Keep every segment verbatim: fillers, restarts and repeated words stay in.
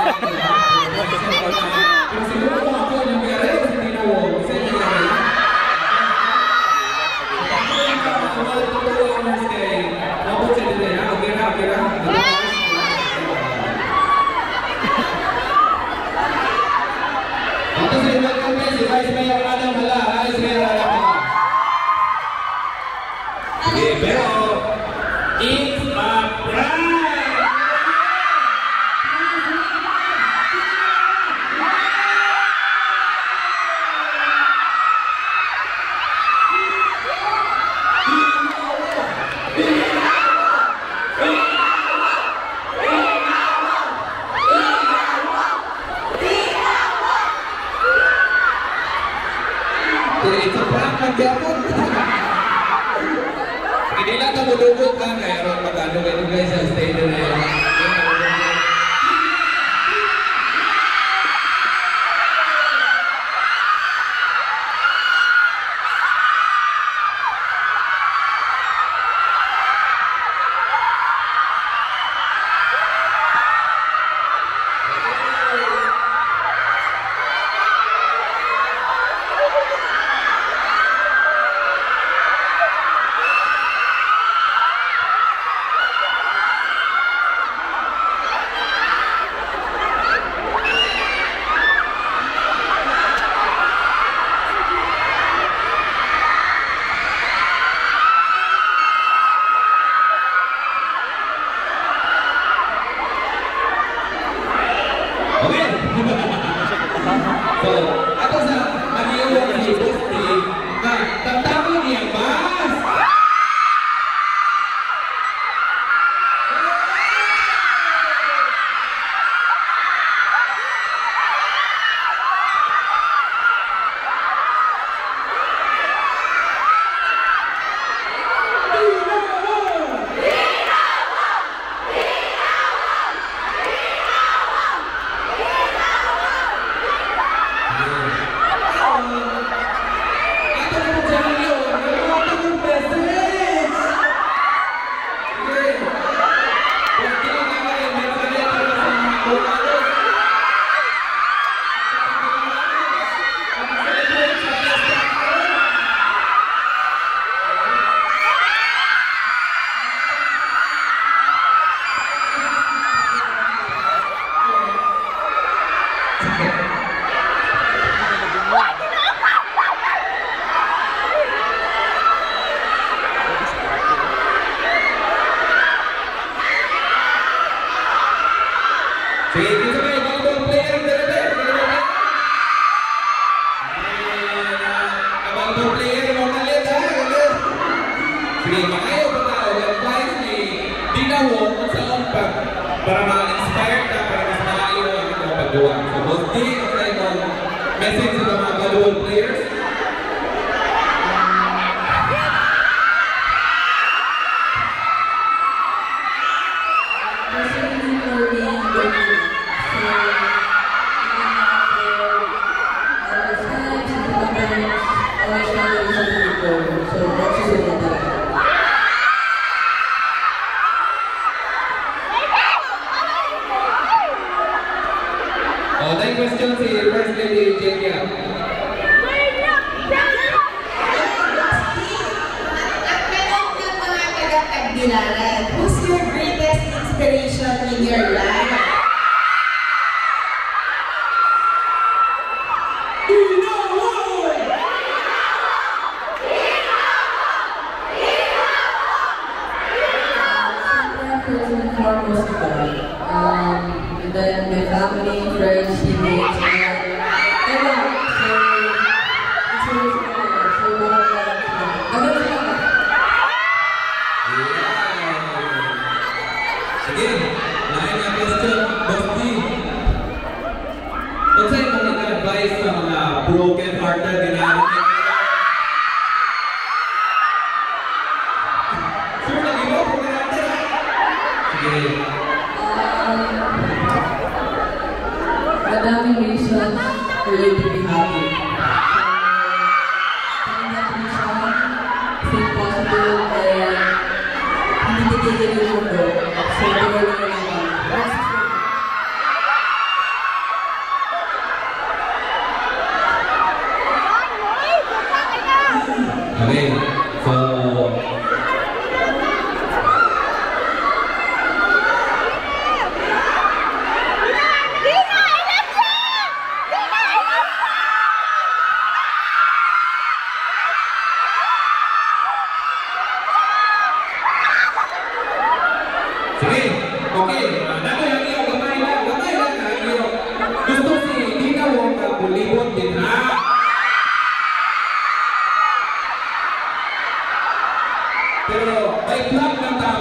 Pero siguro kung ako nangyari, hindi na wong. Kasi nangyari. Ako ang totoo ang mas kay mabot sa dito na. Okay na, okay na. Ito sa iba kami, si Vice Mayor Adam Hala. Vice Mayor Adam Hala. Okay, pero it's a prank! Ito prank ang gapon. Hindi lang ka mulugot ka, kaya ron magano kayo guys sa stage na yan. So, ato sa mag-iuwag ni Busti, na tagtapon niya mas! Sige, dito kayo, mga player, dito kayo. Mga player, mga kalit, ha? Sige, makayo pa tao, advice ni Dina Wong kung saan pa para ma-inspire ka, para mas malayo ang mga paggawa. So, Busti, ang tayo message sa mga baluan players. Oh, next question si First Lady Jenia. Who's your greatest inspiration in your life? Um, and then my family, friends, teammates, and everyone. So, it's really fun. So, I'm gonna say that. Sige, lain na question, Busti. Kung sa'yo mo nag-advise sa mga broken-hearted ginagawa niya? Sure, nag-iba, broken-hearted ha? Sige. Madaming reasons for you to be happy. Find that reason, think positive, and hindi titigil yung mundo. So, gawin mo lang.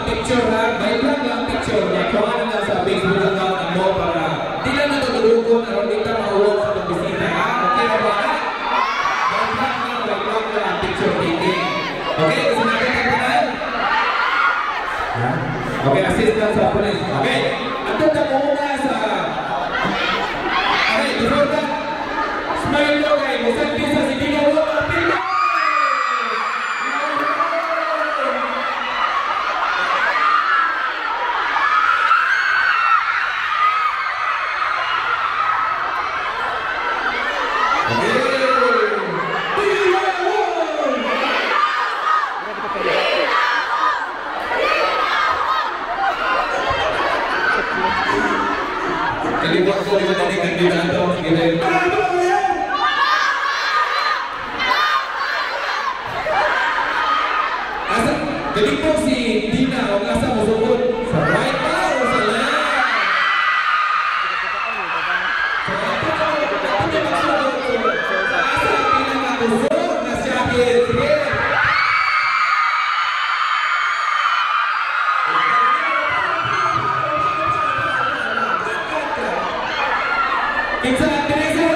picture ha. May vlog lang picture niya. Kuha na lang sa Facebook account mo para di lang natutulungan na rin ka mauwag sa pagbisita ha. Okay na ba? May vlog lang, may vlog lang picture taking. Okay, gusto natin ang panay? Okay, assist lang sa police. Okay, at ito mo muna sa... Okay, before that, smile mo kayo. Isang pisa si Dino Wong ang Pinoy! Kalimutan ko naman ang kandidato. Asa, jadi po si Dina o asa mo sugod sa right ba o sa left? Sa right ba o asa pinakakusog na siya kaya? It's a Teresa.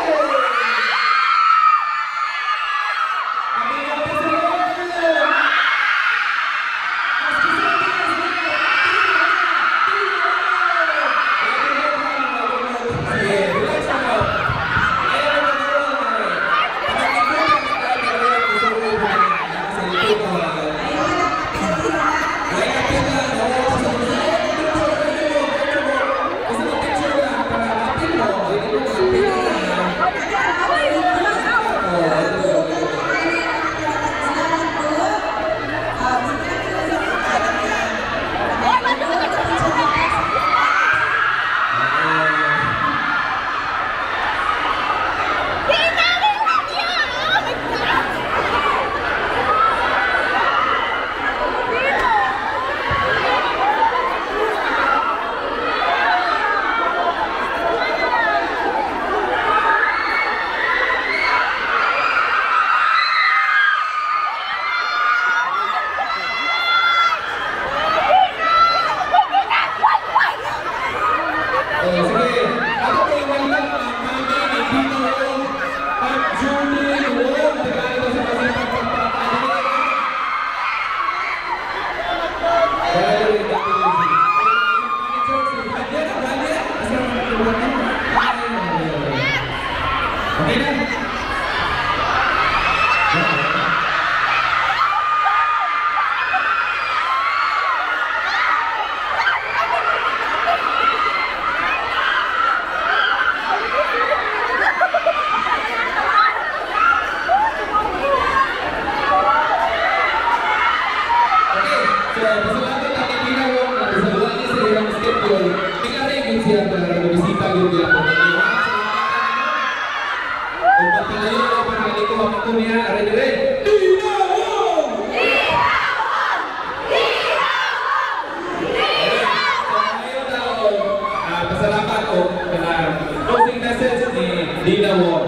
Closing message ni Dina Wong.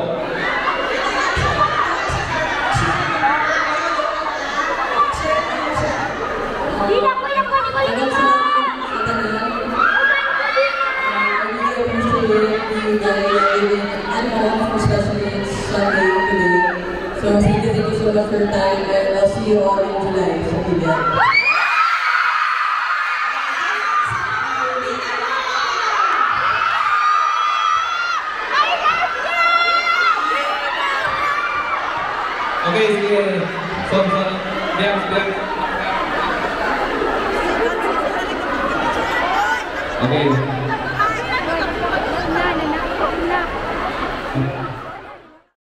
Dina, kuya ko, ni kuya ko. So, thank you so much for your time, and I'll see you all in July sa P B N. Okay, sige. So, so, diyan, diyan. Okay.